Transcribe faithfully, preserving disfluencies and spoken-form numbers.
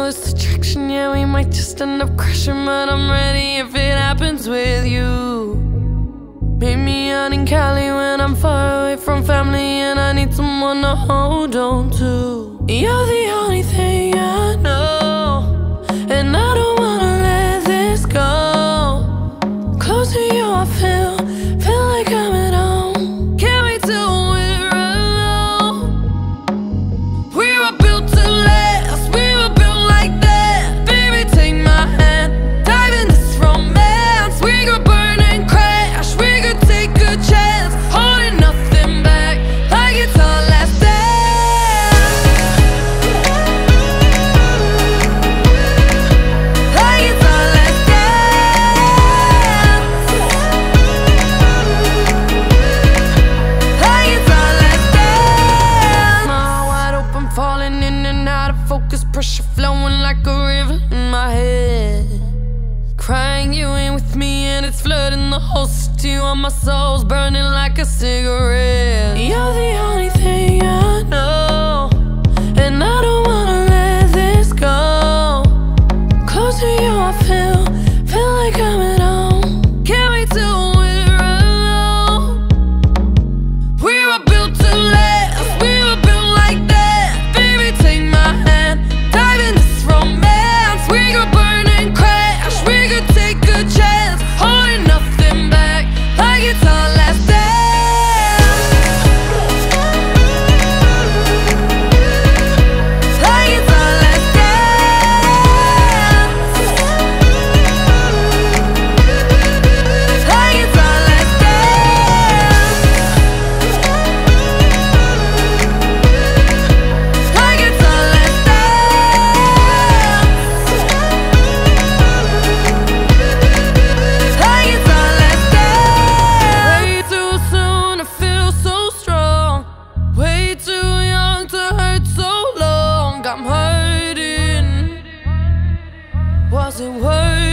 it's attraction, yeah, we might just end up crashing, but I'm ready if it happens with you. Meet me out in Cali when I'm far away from family and I need someone to hold on to. You're the only thing I know, and I don't wanna let this go. Close to you I feel, feel like I'm at home. Can't wait till we're alone. We were built to last, we were built like that. Baby, take my hand, dive in this romance. We could burn and crash, we could take a chance, holding nothing back, like it's our last dance. Like it's our last dance. Like it's our last dance. My heart wide open, falling in and out of focus, pressure flowing like a river in my head. Crying you ain't with me and it's flooding the whole city while my soul's burning like a cigarette. You're the only thing I know, and I don't wanna let this go. Close to you I feel, feel like I'm at home. Can't wait till we're alone. We were built to last, we were built like that. Baby, take my hand, dive in this romance. We could burn and crash, we could take a chance, holding nothing back, like it's our last dance. Like it's our last dance. Like it's our last dance. Like it's our last dance. Like it's our last dance. Way too soon to feel so strong, way too young to hurt so long. I'm hurting. Was it worth